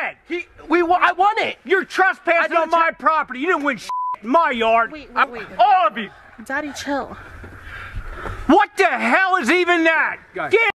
dead. I won it. You're trespassing on my property. You didn't win shit in my yard. Wait. All of you. Daddy, chill. What the hell is even that? Get